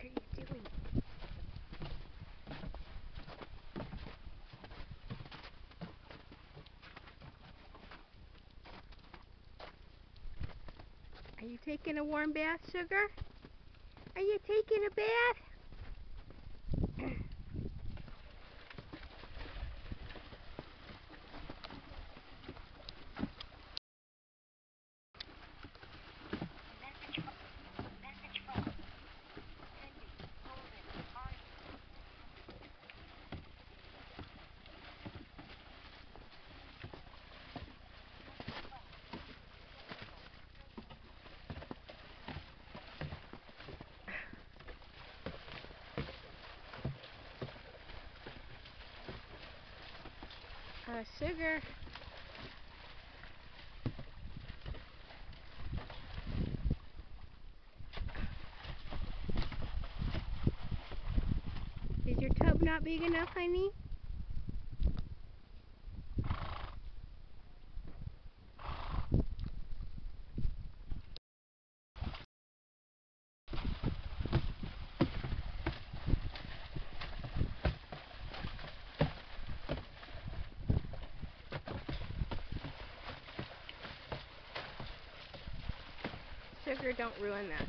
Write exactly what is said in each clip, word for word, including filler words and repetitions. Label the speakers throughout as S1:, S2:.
S1: are you doing? Are you taking a warm bath, Sugar? Are you taking a bath? Uh, Sugar. Is your tub not big enough, honey? Sugar, don't ruin that.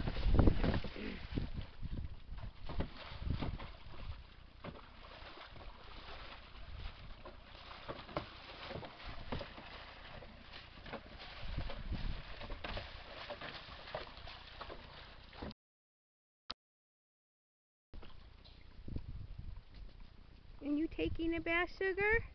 S1: And you taking a bath, Sugar?